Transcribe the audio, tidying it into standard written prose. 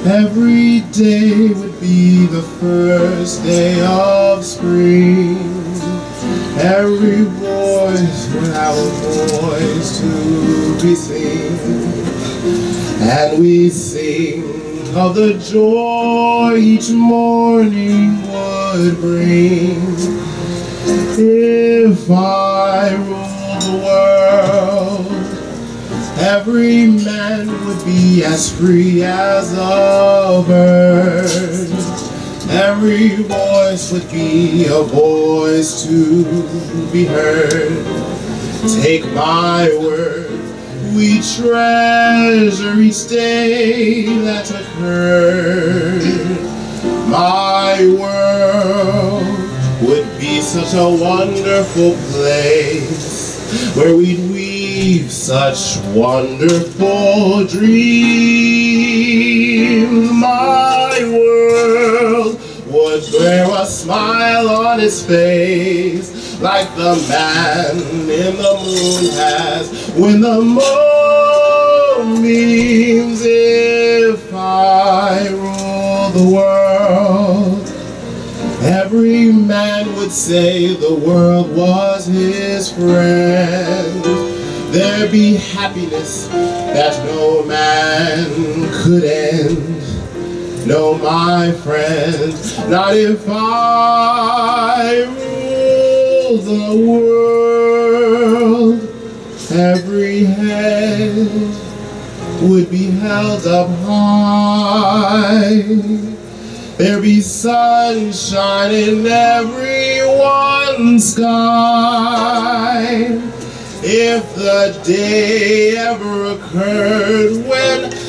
Every day would be the first day of spring. Every voice would have a voice to be seen. And we sing of the joy each morning would bring. If I ruled the world, every man would be as free as a bird. Every voice would be a voice to be heard. Take my word, we treasure each day that occurred. My world would be such a wonderful place where we'd weave such wonderful dreams. My world would bear a smile on his face like the man in the moon has when the moonbeams. If I rule the world, every man would say the world was his friend. There'd be happiness that no man could end. No, my friend, not if I rule the world. Every head would be held up high. There'd be sunshine in everyone's sky. If the day ever occurred when